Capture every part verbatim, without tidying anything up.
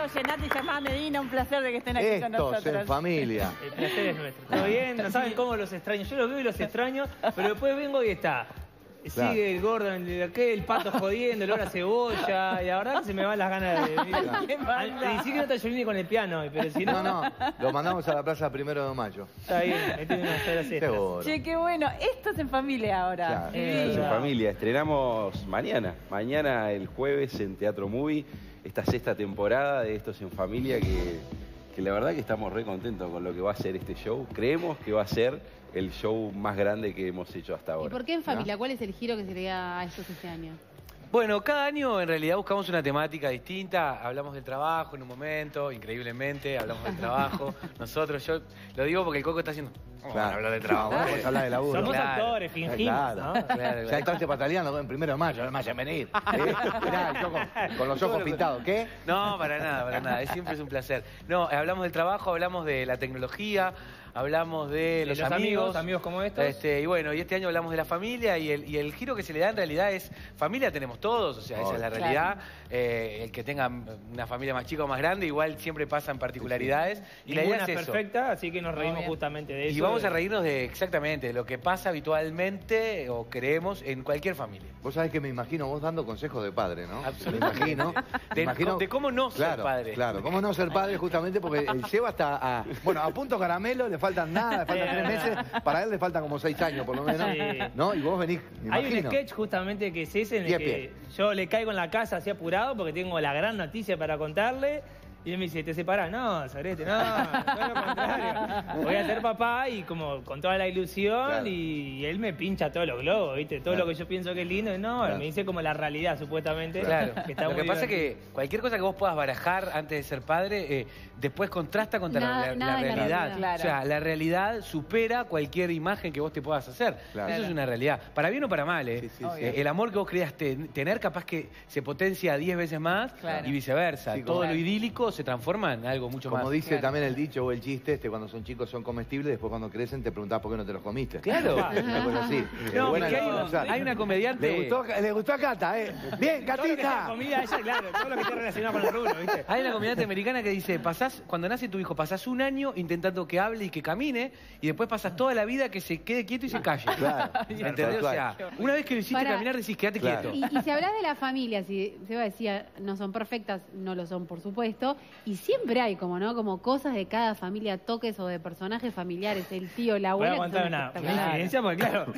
oye, Nati, llamada Medina, un placer de que estén aquí Estos con nosotros. en familia. El placer es nuestro. ¿Todo bien? No saben cómo los extraño. Yo los veo y los extraño, pero después vengo y está. Claro. Sigue el gordo, el, aquel, el pato jodiendo, el olor a cebolla. Y la verdad que se me van las ganas de... Claro. Y sí que no está Yolini con el piano, pero si no... No, no, lo mandamos a la plaza primero de mayo. Está bien, ahí tiene unas horas extras. Seguro. Che, qué bueno. Esto es en familia ahora. Claro. Eh, Esto es en familia. Estrenamos mañana. Mañana, el jueves, en Teatro Movie. Esta sexta temporada de Estos en Familia que, que la verdad que estamos re contentos con lo que va a ser este show. Creemos que va a ser el show más grande que hemos hecho hasta ahora. ¿Y por qué en familia? ¿No? ¿Cuál es el giro que se le da a estos este año? Bueno, cada año en realidad buscamos una temática distinta. Hablamos del trabajo en un momento, increíblemente, hablamos del trabajo. Nosotros, yo lo digo porque el Coco está haciendo... ¿Cómo van a hablar de trabajo? Vamos a hablar de laburo. Somos Claro. actores, fingimos, Claro. ¿no? Claro, claro. Ya entraste pataleando en primero de mayo, además ya venir. ¿Eh? Mirá, el Coco con los ojos pintados. ¿Qué? No, para nada, para nada. Es, siempre es un placer. No, hablamos del trabajo, hablamos de la tecnología, hablamos de los, los amigos, amigos, amigos como estos. Este, y bueno, y este año hablamos de la familia y el, y el giro que se le da en realidad es familia tenemos todos, o sea, esa Oh, es la claro. realidad. Eh, el que tenga una familia más chica o más grande, igual siempre pasan particularidades. Y la idea Ninguna es es eso. perfecta, así que nos reímos Obvio. justamente de eso. Y vamos a de- reírnos de exactamente de lo que pasa habitualmente o creemos en cualquier familia. Vos sabés que me imagino vos dando consejos de padre, ¿no? Absolutamente. Me imagino. me De- imagino- de cómo no ser Claro, padre. Claro, cómo no ser padre justamente porque él lleva hasta a... Bueno, a punto caramelo, le faltan nada, le faltan tres meses. Para él le faltan como seis años por lo menos. Sí. ¿No? Y vos venís, me Hay un imagino. sketch justamente que es ese en el Pie a que pie. yo le caigo en la casa así apurado porque tengo la gran noticia para contarle. Y él me dice, ¿te separás? No, Sorete, no, todo lo contrario. Voy a ser papá y como con toda la ilusión Claro. y él me pincha todos los globos, ¿viste? Todo Claro. lo que yo pienso que es lindo, no, Claro. me dice como la realidad supuestamente. Claro, que está lo muy que pasa es divertido. que cualquier cosa que vos puedas barajar antes de ser padre, eh, después contrasta contra Nada- la, la nada de la realidad. realidad. Claro. O sea, la realidad supera cualquier imagen que vos te puedas hacer. Claro. Eso es una realidad. Para bien o para mal, ¿eh? Sí, sí, sí. Eh, el amor que vos creas ten- tener capaz que se potencia diez veces más Claro. y viceversa. Sí, Todo como- lo idílico se transforma en algo mucho Como más. dice Claro. también el dicho o el chiste, este, cuando son chicos son comestibles, después cuando crecen te preguntás por qué no te los comiste. Claro. Una cosa así. No, Buena porque hay, la- una, hay una comediante... Le gustó, le gustó a Cata, ¿eh? Bien, Todo lo que sea Catita. comida ella, claro, todo lo que esté relacionado con el rubro, ¿viste? Hay una comediante americana que dice, pasás, cuando nace tu hijo, pasás un año intentando que hable y que camine, y después pasas toda la vida que se quede quieto y se calle. Claro. ¿Entendés? O sea, una vez que lo hiciste Para- caminar, decís, quédate Claro. quieto. Y, y si hablas de la familia, si Seba decía, no son perfectas, no lo son, por supuesto, y siempre hay como, ¿no? Como cosas de cada familia, toques o de personajes familiares, el tío, la Voy a abuela. que contar son una, una espectaculares. infidencia, porque claro,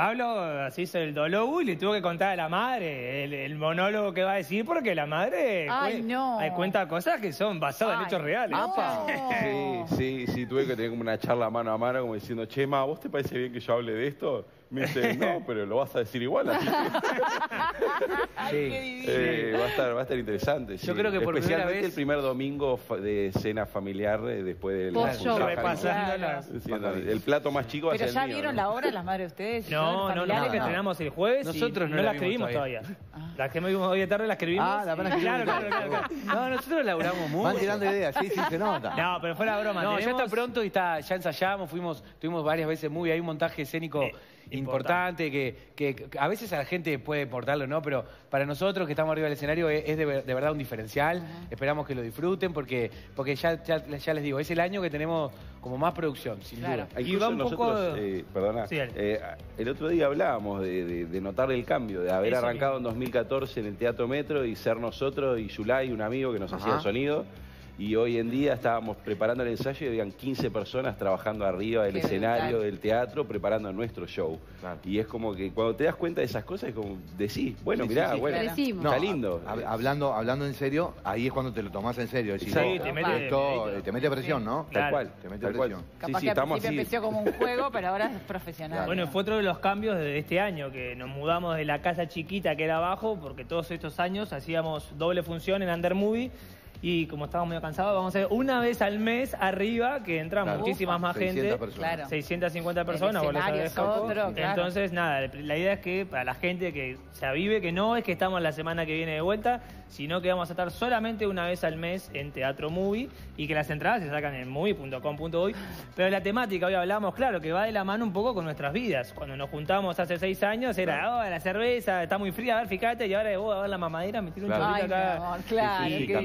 Pablo se hizo el dolobu y le tuvo que contar a la madre el, el monólogo que va a decir, porque la madre Ay, cue- no. ay, cuenta cosas que son basadas en Ay, hechos reales. no. Sí, sí, sí, tuve que tener como una charla mano a mano como diciendo, che, ma, ¿vos te parece bien que yo hable de esto? Me dice, no, pero lo vas a decir igual. Así que, Ay, Sí. qué divino. eh, va, a estar, va a estar interesante. Yo sí. creo que por primera Especialmente vez- el primer domingo fa- de cena familiar eh, después del... Post show. Repasando Claro. las- Sí, no, el plato más chico va a Pero ser ya el mío, vieron ¿no? la obra las madres de ustedes. No, no, no, familiares? porque no. estrenamos el jueves Nosotros y no no la la vimos escribimos todavía. todavía. La que vimos hoy de tarde la escribimos. Ah, la van a escribir. Claro, claro, claro, claro. No, nosotros laburamos mucho. Van tirando ideas, sí, sí, se nota. No, pero fue la broma. No, ya tenemos- está pronto y está, ya ensayamos, fuimos, tuvimos varias veces muy, hay un montaje escénico Eh, importante que, que, que a veces a la gente puede importarlo, ¿no? Pero para nosotros que estamos arriba del escenario es, es de, ver- de verdad un diferencial. Esperamos que lo disfruten porque, porque ya, ya, ya les digo, es el año que tenemos como más producción, sin Claro. duda. Y Incluso va un nosotros, poco- eh, perdona, Sí, dale. eh, el otro día hablábamos de, de, de notar el cambio, de haber Eso arrancado mismo. en dos mil catorce en el Teatro Metro y ser nosotros y Yulay, un amigo que nos Ajá. hacía el sonido. Y hoy en día estábamos preparando el ensayo y habían quince personas trabajando arriba del Qué escenario brutal. del teatro preparando nuestro show. Claro. Y es como que cuando te das cuenta de esas cosas es como decís, bueno, Sí, mirá, sí, sí. bueno, Crecimos. está lindo. hab- hablando, hablando en serio, ahí es cuando te lo tomás en serio. Decís, Sí, oh, te mete- esto, mete- eh, te mete presión, ¿no? Claro. Tal cual, Te mete tal cual. presión. Sí, Capaz sí, que al estamos principio así. empezó como un juego, pero ahora es profesional. Bueno, fue otro de los cambios de este año, que nos mudamos de la casa chiquita que era abajo, porque todos estos años hacíamos doble función en Under Movie, y como estábamos medio cansados, vamos a hacer una vez al mes arriba, que entra Claro. muchísimas Ufa. más seiscientas gente. personas. Claro. seiscientas cincuenta El personas, vos lo escenario sabés, es Joco. otro, claro. Entonces, nada, la idea es que para la gente que se avive, que no es que estamos la semana que viene de vuelta, sino que vamos a estar solamente una vez al mes en Teatro Movie y que las entradas se sacan en movie punto com punto uy. Pero la temática, hoy hablamos, claro, que va de la mano un poco con nuestras vidas. Cuando nos juntamos hace seis años era, oh, la cerveza está muy fría, a ver, fíjate, y ahora, oh, a ver la mamadera, me tiro un Claro. Ay, chorrito mi acá. amor, claro. Sí, sí, qué cambió, divino. cambió.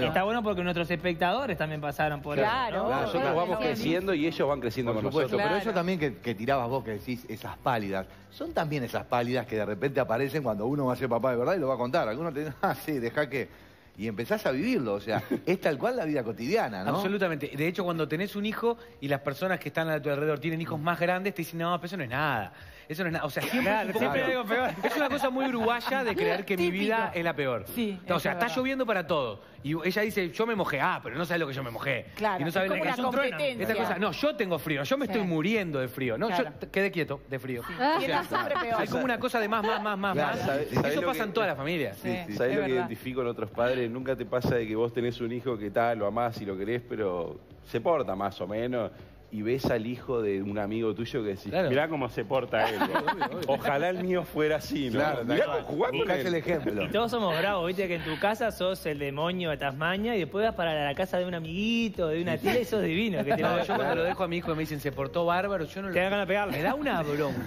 Y está bueno porque nuestros espectadores también pasaron por Claro. eso, ¿no? Claro, nosotros Claro, vamos claro. creciendo y ellos van creciendo Por con supuesto, nosotros. pero Claro. eso también que, que tirabas vos, que decís, esas pálidas, son también esas pálidas que de repente aparecen cuando uno va a ser papá de verdad y lo va a contar. Algunos te dicen, ah, sí, deja que... Y empezás a vivirlo, o sea, es tal cual la vida cotidiana, ¿no? Absolutamente. De hecho, cuando tenés un hijo y las personas que están a tu alrededor tienen hijos más grandes, te dicen, no, pero eso no es nada. Eso no es nada. O sea, siempre, Claro, es, un poco siempre peor. algo peor. Es una cosa muy uruguaya de creer que mi Típico. vida es la peor. Sí, O eso sea, es está verdad. lloviendo para todo. Y ella dice, yo me mojé. Ah, pero no sabes lo que yo me mojé. Claro, Y no es sabes como lo que una es un trueno. competencia. Esta cosa, no, yo tengo frío. Yo me Sí. estoy muriendo de frío. No, Claro. yo quedé quieto de frío. Ah. Y es siempre peor. Hay como una cosa de más, más, más, más, Claro, más. ¿sabes- sabes Eso lo pasa que- en todas las familias. Sí, sí. ¿Sabés es lo que verdad. identifico en otros padres? Nunca te pasa de que vos tenés un hijo que tal, lo amás y lo querés, pero se porta más o menos. Y ves al hijo de un amigo tuyo que decís, Claro. mirá cómo se porta él. Ojalá el mío fuera así, ¿no? Claro, tal Mirá cual. cómo jugás con Buscás él. el ejemplo. Y todos somos bravos, viste que en tu casa sos el demonio de Tasmania y después vas para la casa de un amiguito, de una tía y sos divino. Que te No, va- yo cuando lo dejo a mi hijo y me dicen, se portó bárbaro, yo no Te dan lo... ganas de pegarle. Me da una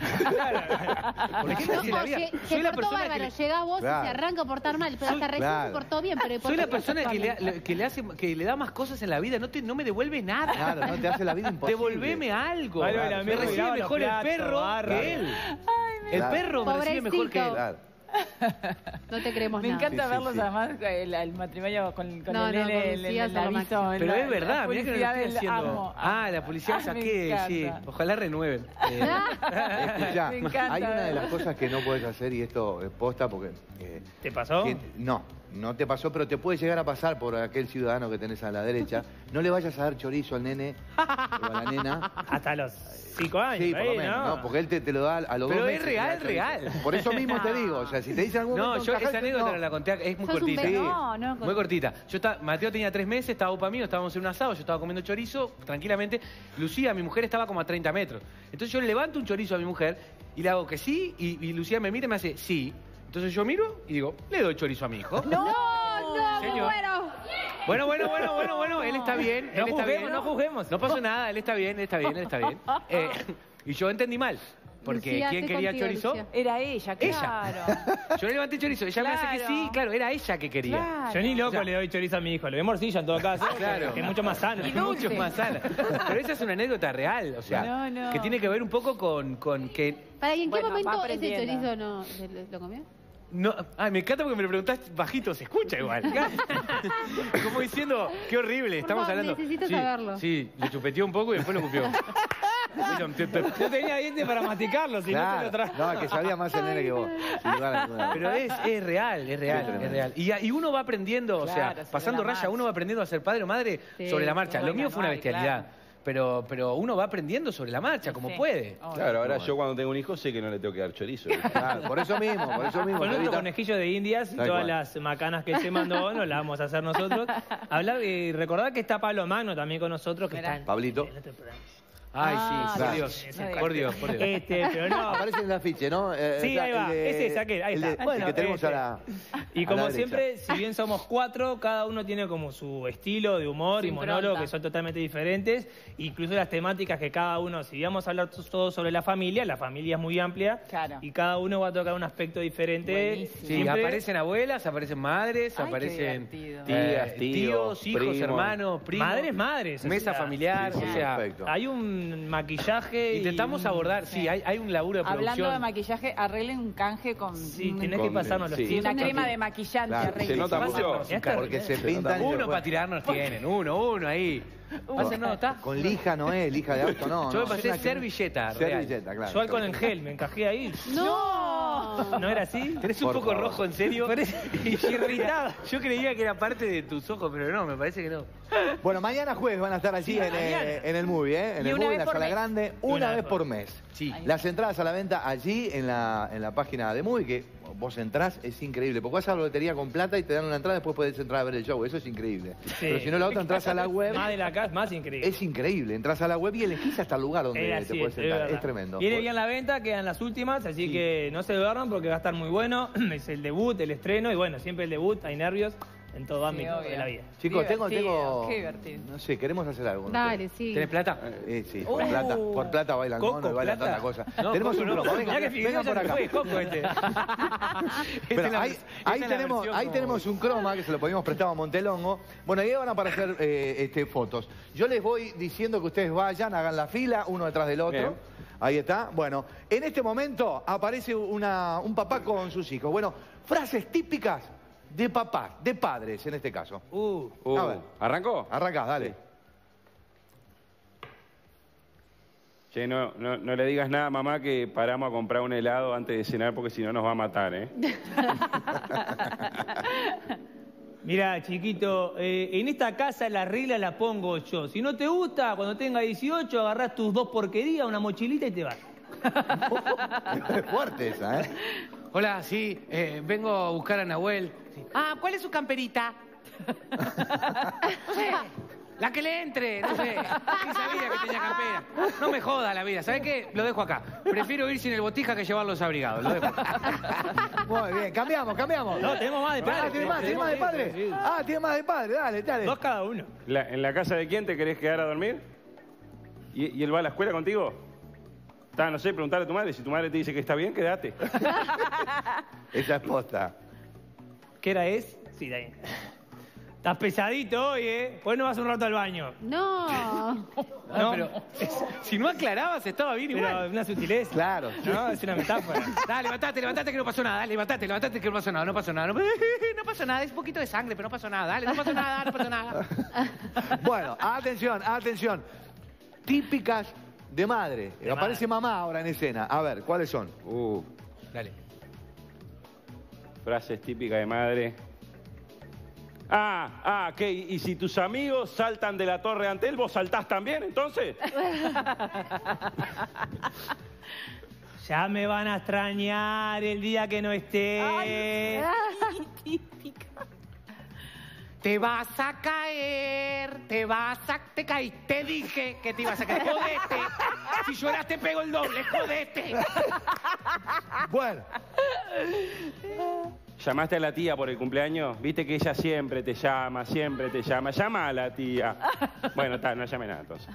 bronca. ¿Por qué me hace la No, vida? lle- Soy se la portó persona que bárbaro, le- llegás vos y Claro. se arranca a portar mal, pero hasta recién claro. se portó bien, pero ¿por Soy qué la se persona portó que le, bien? le- que le hace que le da más cosas en la vida, no te no me devuelve nada. Claro, no te hace la vida imposible. Devolveme algo. Vale, Claro. el Me amigo recibe miraba los mejor el platos, perro barra. que él. El Claro. perro me recibe mejor que él. Pobrecito. Claro. No te creemos Me nada. encanta Sí, sí, verlos sí. además el, el matrimonio con, con No, el no, nene con en el, Lucía el son lo aviso. máximo. en Pero la- es verdad, la mirá que no lo publicidad estoy del haciendo. amo. Ah, la publicidad Ay, me saqué, sí. encanta. Ojalá renueven. Eh, Escuchá, Me encanta. hay una de las cosas que no puedes hacer, y esto es posta porque... eh, ¿Te pasó? que- no, no te pasó, pero te puede llegar a pasar por aquel ciudadano que tenés a la derecha. No le vayas a dar chorizo al nene o a la nena. Hasta los cinco años, Sí, por por ahí, lo menos, ¿no? ¿no? Porque él te, te lo da a los Pero dos es meses. te real, da chorizo. real. Por eso mismo te digo, o sea, si te dicen algún No, momento yo encajás, esa anécdota no. la conté, es muy Sos un cortita. bebé. No, no, Muy cortita. Yo estaba, Mateo tenía tres meses, estaba upa mío, estábamos en un asado, yo estaba comiendo chorizo, tranquilamente. Lucía, mi mujer, estaba como a treinta metros. Entonces yo le levanto un chorizo a mi mujer y le hago que sí, y, y Lucía me mira y me hace sí. Entonces yo miro y digo, le doy chorizo a mi hijo. No, no, me Señor. muero. Bueno, bueno, bueno, bueno, bueno, él está bien, él No está juzguemos, bien. no juzguemos. No pasó nada, él está bien, él está bien, él está bien. Eh, y yo entendí mal, porque Lucía, ¿quién estoy quería contigo, chorizo? Lucía. Era ella, Ella. claro. Yo le levanté chorizo, ella me hace que Claro. sí, claro, era ella que quería. Claro. Yo ni loco O sea- le doy chorizo a mi hijo, le doy morcilla en todo caso, Claro. que es mucho más sano. Y Es dulce. mucho más sana. Pero esa es una anécdota real, o sea, No, no. que tiene que ver un poco con, con que... Para, ¿y en qué Bueno, va momento ese aprendiendo. chorizo no se- lo comió? No, ay, me encanta porque me lo preguntás bajito, se escucha igual. Como diciendo, qué horrible, estamos favor, hablando. necesito sí, saberlo. Sí, le chupeteó un poco y después lo cupió. Yo tenía dientes para masticarlo, si no Claro. te lo trajo. No, es que sabía más el nene que vos. sin lugar a dudas. Pero es, es real, es real, tremendo. es real. Y, y uno va aprendiendo, o Claro, sea, sobre pasando la raya, marcha. uno va aprendiendo a ser padre o madre Sí, sobre la marcha. sobre Lo mío la fue una marcha, bestialidad. claro. Pero, pero uno va aprendiendo sobre la marcha, como Sí. puede. Obvio. Claro, ahora yo cuando tengo un hijo sé que no le tengo que dar chorizo. Claro, por eso mismo, por eso mismo. Con otro Evita- conejillo de indias y Tal todas cual. las macanas que se mandó, nos las vamos a hacer nosotros. Hablar y recordar que está Pablo Magno también con nosotros, que Mirá. está en, Pablito. en otro programa. Ay, Ah, sí, por claro. Dios, Ese por Dios, por Dios. Este, pero no. Aparece en el afiche, ¿no? Eh, Sí, el ahí va. de- Ese es aquel, ahí el está. de- Bueno, el que tenemos este. a la. Y a como la derecha. siempre, si bien somos cuatro, cada uno tiene como su estilo de humor Su y monólogo impronta. que son totalmente diferentes. Incluso las temáticas que cada uno, si vamos a hablar todos sobre la familia, la familia es muy amplia. Claro. Y cada uno va a tocar un aspecto diferente. Buenísimo. Sí, Siempre- aparecen abuelas, aparecen madres, Ay, qué aparecen divertido. eh, Tías, tíos, hijos, primos. hermanos, primos. Madres, madres. o Mesa sea, familiar, Sí, sí, o sea, perfecto. Hay un maquillaje. y intentamos un- abordar, sí, sí. hay, hay un laburo de producción. Hablando de maquillaje, arreglen un canje con, Sí, un- tenés Con- que pasarnos los sí. tips. una crema de maquillante. Claro, arreglen. se nota Pasa mucho. por- Ya está. Porque se Se pintan. nota y Uno después- para tirarnos tienen, uno, uno ahí. Pasa, no, está. Con lija no es, lija de auto no. Yo no. me pasé Es una- servilleta, real. Servilleta, claro. Yo alcohol en gel, me encajé ahí. ¡No! ¿No era así? Tenés un Por poco favor. rojo, en serio. Parece- Y irritado. Yo creía que era parte de tus ojos, pero no, me parece que no. Bueno, mañana jueves van a estar allí Sí, en, mañana. eh, en el movie, ¿eh? En Y el una movie, en vez la por sala mes. grande, una, vez por mes. Sí. Las entradas a la venta allí en la, en la página de Movie, que vos entrás, es increíble. Porque vas a la lotería con plata y te dan una entrada, después podés entrar a ver el show. Eso es increíble. Pero si no, la otra entras a la web. Más de la casa, más increíble. Es increíble. Entras a la web y elegís hasta el lugar donde Eh, así te puedes es, sentar. verdad. Es, tremendo. Viene bien la venta, quedan las últimas, así que no se duerman porque va a estar muy bueno. Es el debut, el estreno, y bueno, siempre el debut, hay nervios. en todo ámbito obvio. de la vida. Chicos, tengo, Divertido, tengo... qué divertido. No sé, queremos hacer algo. ¿no? Dale, sí. ¿Tenés plata? Eh, sí, por Uh. plata. Por plata bailan Coco, mono y bailan plata. tanta cosa. No, Tenemos Coco un no. cromo. Mirá Vengan, que vengan Figueroa por ya acá. fue, Coco este. Pero Esta es la ahí, vers- ahí esta es la tenemos, versión ahí como- tenemos un croma que se lo pedimos prestado a Montelongo. Bueno, ahí van a aparecer eh, este, fotos. Yo les voy diciendo que ustedes vayan, hagan la fila, uno detrás del otro. Bien. Ahí está. Bueno, en este momento aparece una, un papá con sus hijos. Bueno, frases típicas de papás, de padres en este caso. Uh, Uh, A ver. ¿Arrancó? Arrancá, dale. Che, no, no, no le digas nada a mamá que paramos a comprar un helado antes de cenar porque si no nos va a matar, ¿eh? Mirá, chiquito, eh, en esta casa la regla la pongo yo. Si no te gusta, cuando tenga dieciocho, agarrás tus dos porquerías, una mochilita y te vas. Es fuerte esa, ¿eh? Hola, sí, eh, vengo a buscar a Nahuel. Sí. Ah, ¿cuál es su camperita? No sé, la que le entre, no sé. Sí sabía que tenía campera. No me joda la vida, ¿sabes qué? Lo dejo acá. Prefiero ir sin el botija que llevarlos abrigados, lo dejo acá. Muy bien, cambiamos, cambiamos. No, tenemos más de padre. Ah, ¿tiene más, tiene más de padre? Sí. Ah, tiene más de padre, dale, dale. Dos cada uno. La- ¿En la casa de quién te querés quedar a dormir? ¿Y, y él va a la escuela contigo? Está, no sé, preguntarle a tu madre. Si tu madre te dice que está bien, quédate. Esa es posta. ¿Qué hora es? Sí, está bien. Estás pesadito hoy, ¿eh? Pues no vas un rato al baño. No. Ah, pero es- si no aclarabas, estaba bien Pero igual. una sutileza. Claro. No, es una metáfora. Dale, levantate, levantate que no pasó nada. Dale, levantate, levantate que no pasó nada. No pasó nada. No, no pasó nada. Es un poquito de sangre, pero no pasó nada. Dale, no pasó nada, no pasó nada. Bueno, atención, atención. Típicas de madre. De Aparece madre. mamá ahora en escena. A ver, ¿cuáles son? Uh, Dale. frases típicas de madre. Ah, ah, ¿qué? ¿Y y si tus amigos saltan de la torre ante él, vos saltás también, entonces? Ya me van a extrañar el día que no esté. Te vas a caer, te vas a... Te caí, te dije que te ibas a caer. Jodete. Si lloras te pego el doble, jodete. Bueno, ¿Llamaste a la tía por el cumpleaños? Viste que ella siempre te llama, siempre te llama. Llama a la tía. Bueno, está, no llame nada entonces.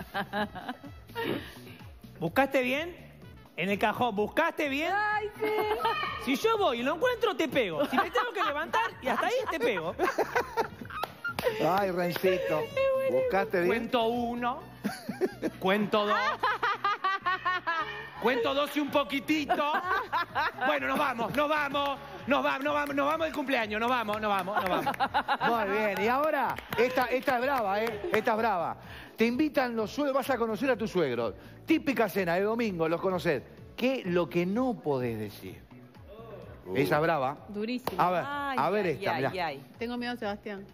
¿Buscaste bien? En el cajón, ¿buscaste bien? Ay, sí. Si yo voy y lo encuentro, te pego. Si me tengo que levantar y hasta ahí, te pego. ay, Rencito. ¿Buscaste bien? Cuento uno, cuento dos, cuento dos y un poquitito. Bueno, nos vamos, nos vamos, nos vamos, nos vamos, nos vamos del cumpleaños, nos vamos, nos vamos, nos vamos. Muy bien, y ahora, esta, esta es brava, ¿eh? Esta es brava. Te invitan los suegros, vas a conocer a tus suegros. Típica cena de domingo, los conocés. ¿Qué es lo que no podés decir? Uh. Esa es brava. Durísimo. A ver, Ay, a ver ay, esta, ay, mirá. ay. Tengo miedo, Sebastián.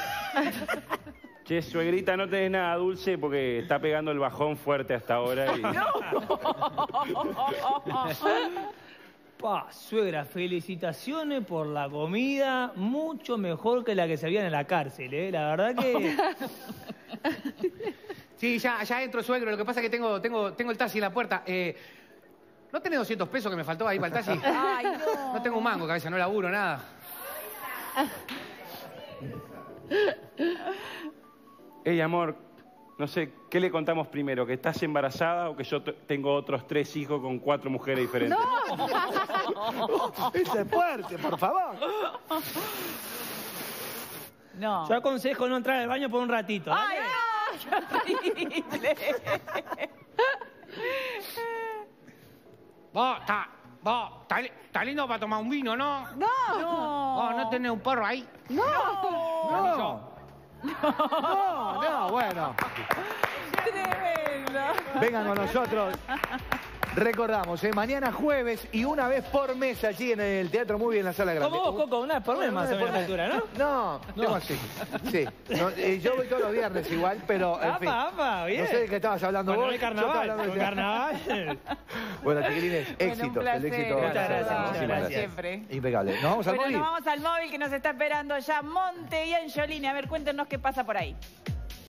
Che, suegrita, no tenés nada dulce porque está pegando el bajón fuerte hasta ahora. Y... Pa, suegra, felicitaciones por la comida, mucho mejor que la que se había en la cárcel, ¿eh? La verdad que... Sí, ya, ya entro, suegro, lo que pasa es que tengo, tengo, tengo el taxi en la puerta. Eh, ¿No tenés doscientos pesos que me faltó ahí para el taxi? Ay, no. No tengo un mango, cabeza, no laburo, nada. Ey, amor, no sé, ¿qué le contamos primero? ¿Que estás embarazada o que yo t- tengo otros tres hijos con cuatro mujeres diferentes? Esa es fuerte, por favor. No. Yo aconsejo no entrar al baño por un ratito. ¿vale? ¡Ay, no! ¡Qué horrible! Vos, está, vos, está li- está lindo para tomar un vino, ¿no? No. No. Vos, ¿no tenés un porro ahí? No. No, no, bueno. Tremendo. Vengan con nosotros. Recordamos, ¿eh? Mañana jueves y una vez por mes allí en el Teatro Movie en la Sala Grande. Como vos, Coco, una vez por mes más o menos a esta altura, ¿no? No, tengo así. Sí. No, eh, yo voy todos los viernes igual, pero en fin. Apa, apa, bien. No sé de qué estabas hablando Bueno, vos. no hay yo estaba carnaval, hablando con de- carnaval. Bueno, chiquilines, Bueno, un éxitos. El placer. éxito. Muchas gracias, Muchísimas muchas gracias. Siempre. Impecable. ¿Nos vamos al Bueno, móvil? nos vamos al móvil que nos está esperando ya Monte y Angiolini. A ver, cuéntenos qué pasa por ahí.